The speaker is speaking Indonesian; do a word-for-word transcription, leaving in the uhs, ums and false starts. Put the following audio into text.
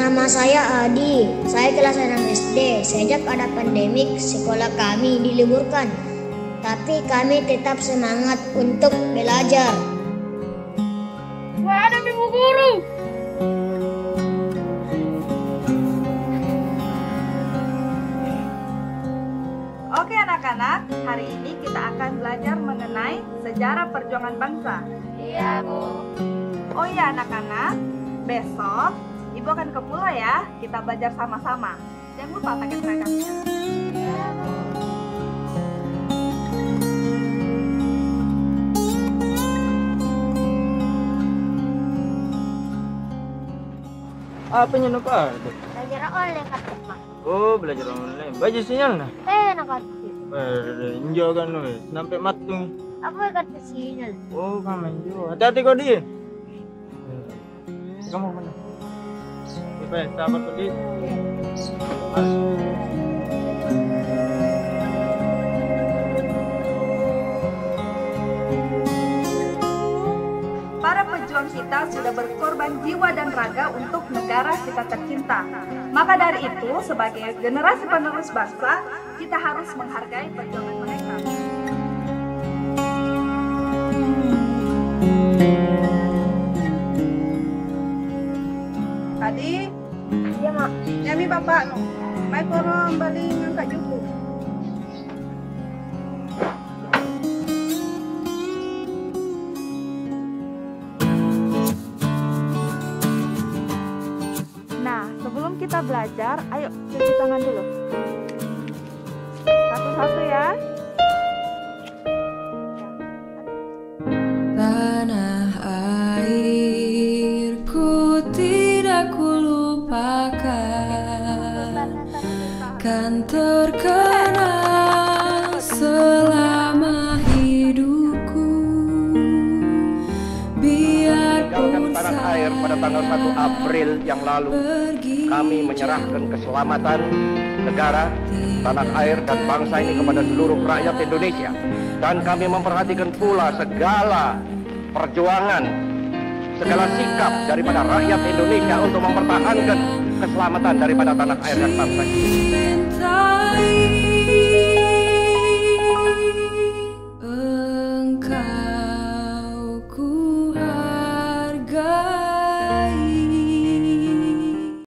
Nama saya Adi, saya kelas enam S D. Sejak ada pandemik, sekolah kami diliburkan. Tapi kami tetap semangat untuk belajar. Wah, ada ibu guru. Oke anak-anak, hari ini kita akan belajar mengenai sejarah perjuangan bangsa. Iya, Bu. Oh iya anak-anak, besok Ibu akan ke pulau ya, kita belajar sama-sama. Jangan lupa pakai seragamnya. Iya, Bu. Apa yang nak ada? Belajar oleh kata Pak. Oh, belajar online. Baca sinyal nah. Eh, nak kata. Enjo kan wes, sampai matung. Apa kata sinyal? Oh, kamu enjo. Hati-hati kau dia. Kamu mana? Baik, sahabat tadi. Para pejuang kita sudah berkorban jiwa dan raga untuk negara kita tercinta. Maka dari itu, sebagai generasi penerus bangsa, kita harus menghargai perjuangan mereka. Tadi, Iya, Mak. nyami bapak no, mai korong balik ngangkat juku. Nah, sebelum kita belajar, ayo cuci tangan dulu. Satu-satu ya. Tanah airku tidak kulupakan, kan terkenang selama hidupku. Biarpun tanah air pada tanggal satu April yang lalu, kami menyerahkan keselamatan negara, tanah air dan bangsa ini kepada seluruh rakyat Indonesia. Dan kami memperhatikan pula segala perjuangan, segala sikap daripada rakyat Indonesia untuk mempertahankan keselamatan daripada tanah air dan bangsa ini.